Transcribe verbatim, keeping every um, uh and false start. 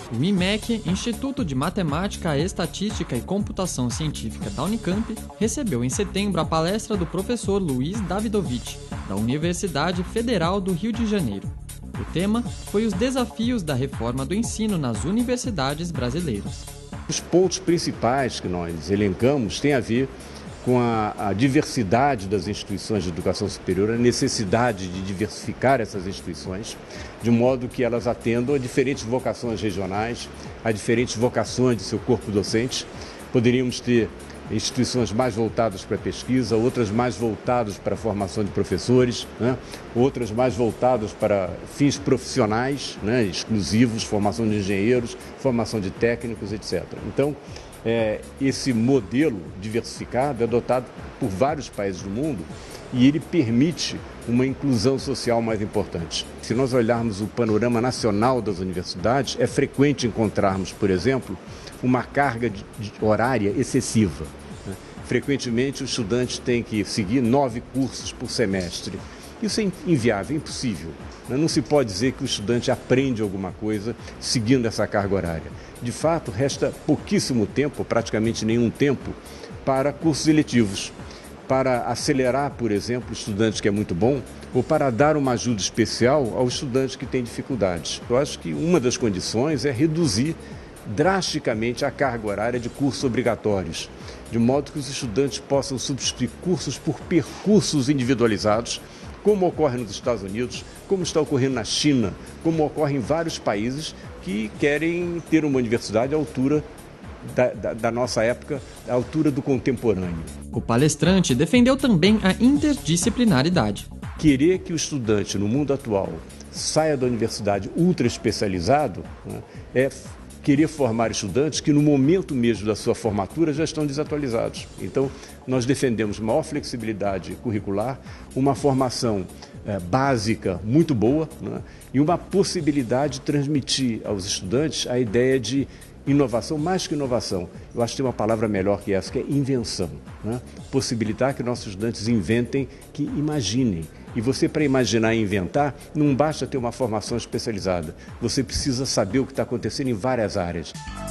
O I M E C, Instituto de Matemática, Estatística e Computação Científica da Unicamp, recebeu em setembro a palestra do professor Luiz Davidovich, da Universidade Federal do Rio de Janeiro. O tema foi os desafios da reforma do ensino nas universidades brasileiras. Os pontos principais que nós elencamos têm a ver com a, a diversidade das instituições de educação superior, a necessidade de diversificar essas instituições, de modo que elas atendam a diferentes vocações regionais, a diferentes vocações de seu corpo docente. Poderíamos ter instituições mais voltadas para a pesquisa, outras mais voltadas para a formação de professores, né? Outras mais voltadas para fins profissionais, né? Exclusivos, formação de engenheiros, formação de técnicos, etcétera. Então, é, esse modelo diversificado é adotado por vários países do mundo e ele permite uma inclusão social mais importante. Se nós olharmos o panorama nacional das universidades, é frequente encontrarmos, por exemplo, uma carga de, de horária excessiva. Né? Frequentemente, o estudante tem que seguir nove cursos por semestre. Isso é inviável, é impossível. Né? Não se pode dizer que o estudante aprende alguma coisa seguindo essa carga horária. De fato, resta pouquíssimo tempo, praticamente nenhum tempo, para cursos eletivos, para acelerar, por exemplo, o estudante que é muito bom, ou para dar uma ajuda especial ao estudante que tem dificuldades. Eu acho que uma das condições é reduzir drasticamente a carga horária de cursos obrigatórios, de modo que os estudantes possam substituir cursos por percursos individualizados, como ocorre nos Estados Unidos, como está ocorrendo na China, como ocorre em vários países que querem ter uma universidade à altura da, da, da nossa época, à altura do contemporâneo. O palestrante defendeu também a interdisciplinaridade. Querer que o estudante, no mundo atual, saia da universidade ultra especializado, né, é querer formar estudantes que no momento mesmo da sua formatura já estão desatualizados. Então, nós defendemos maior flexibilidade curricular, uma formação é, básica muito boa, né, e uma possibilidade de transmitir aos estudantes a ideia de inovação, mais que inovação. Eu acho que tem uma palavra melhor que essa, que é invenção. Né? Possibilitar que nossos estudantes inventem, que imaginem. E você, para imaginar e inventar, não basta ter uma formação especializada. Você precisa saber o que está acontecendo em várias áreas.